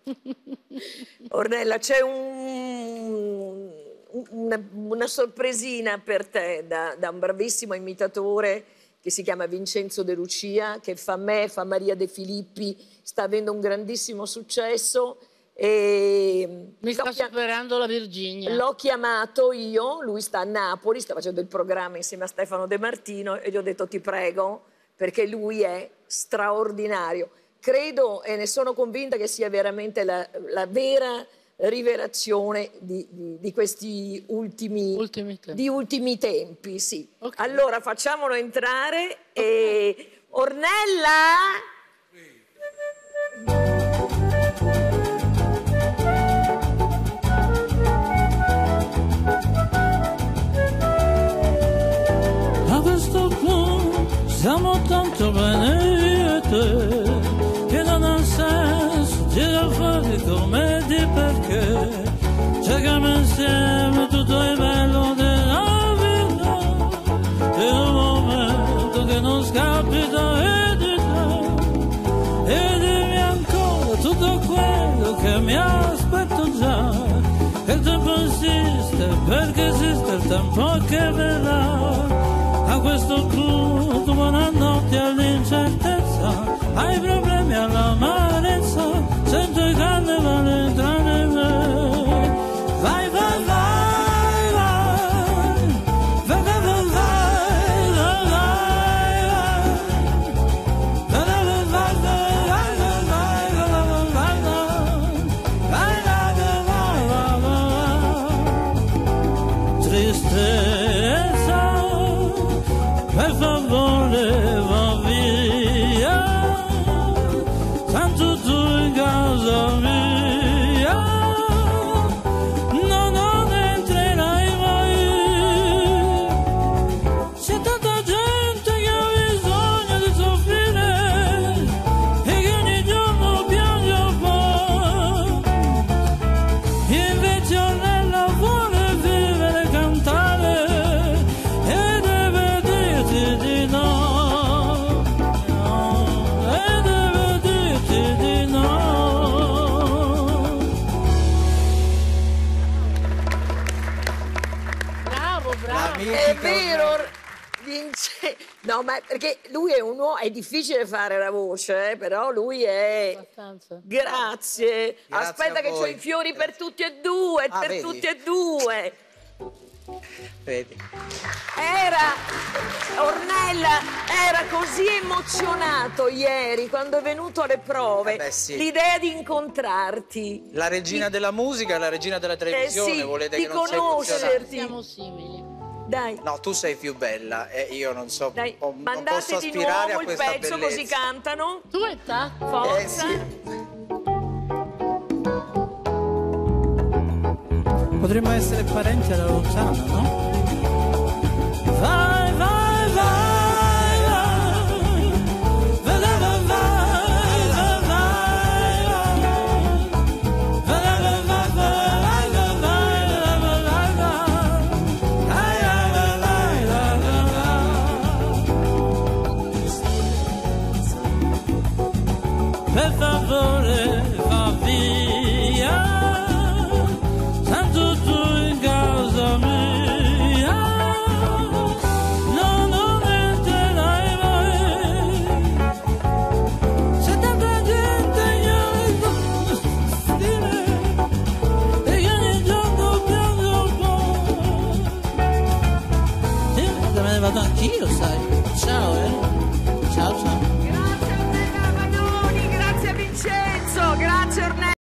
Ornella, c'è una sorpresina per te da un bravissimo imitatore che si chiama Vincenzo De Lucia, che fa me, fa Maria De Filippi, sta avendo un grandissimo successo. E mi sta superando la Virginia. L'ho chiamato io, lui sta a Napoli, sta facendo il programma insieme a Stefano De Martino e gli ho detto ti prego, perché lui è straordinario. Credo e ne sono convinta che sia veramente la vera rivelazione di questi ultimi tempi. Sì. Okay. Allora facciamolo entrare e Ornella! A questo punto siamo tanto bene io e te che non ha senso tirare fuori come di perché cerchiamo insieme tutto il bello della vita e un momento che non scappi da di te e dimmi ancora tutto quello che mi aspetto già che il tempo esiste perché esiste il tempo che verrà. A questo punto buonanotte all'incertezza, ai problemi all'amarezza, sento il carnevale tra me. Vai, vai, vai, vai, vai, vai, vai, vai, tristezza, per favore va via, tanto tu in casa mia, no, non entrerai mai. C'è tanta gente che ha bisogno di soffrire e che ogni giorno piange un po'. Invece Ornella vuole vivere e cantare e deve dirti di no, e deve dirti di no. Bravo, bravo. È vero, Vince. No, ma perché lui è un uomo, è difficile fare la voce, però lui è... Abbastanza. Grazie. Aspetta che ho i fiori per tutti e due, per vedi? tutti e due. Vedi. Ornella era così emozionato ieri quando è venuto alle prove. Beh, sì. L'idea di incontrarti. La regina della musica e la regina della televisione, sì, volete di che non sia emozionante? conoscerti. Siamo simili. Dai. No, tu sei più bella e io non so, Dai, non mandate posso di aspirare nuovo a il questa pezzo bellezza. così cantano. Duetta? Forza. Sì. Potremmo essere parenti alla lontana, no? Vai, vai, vai, vai, vai, vai, vai, per favore va via, tanto tu in casa mia, no, non entrerai mai. C'è tanta gente che e che ogni giorno piange un po'. Me ne vado anch'io, sai. Ciao, ciao, ciao.